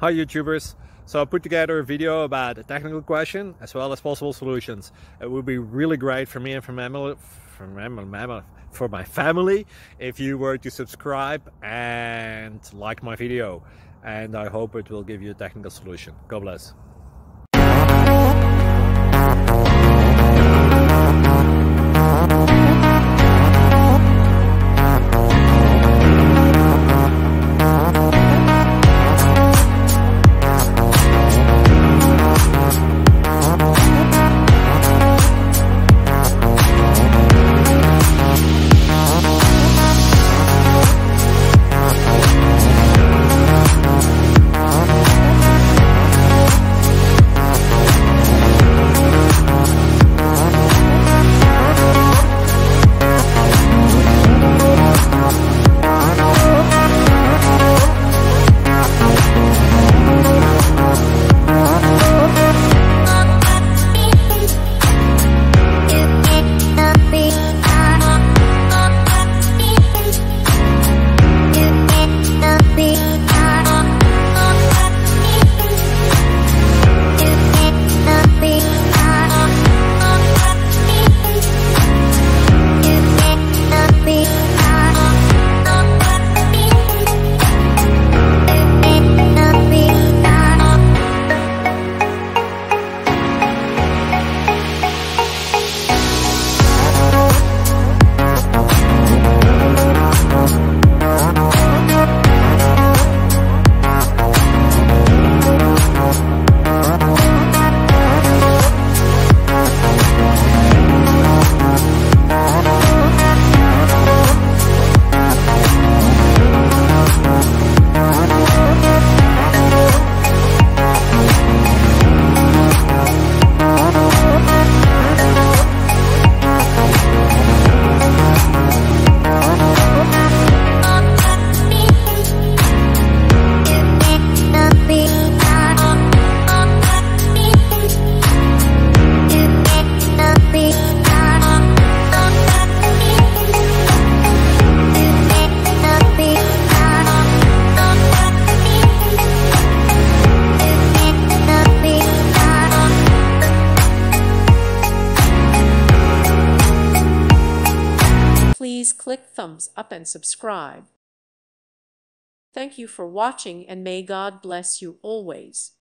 Hi YouTubers! So I put together a video about a technical question as well as possible solutions. It would be really great for me and for my family if you were to subscribe and like my video, and I hope it will give you a technical solution. God bless. Please click thumbs up and subscribe. Thank you for watching, and may God bless you always.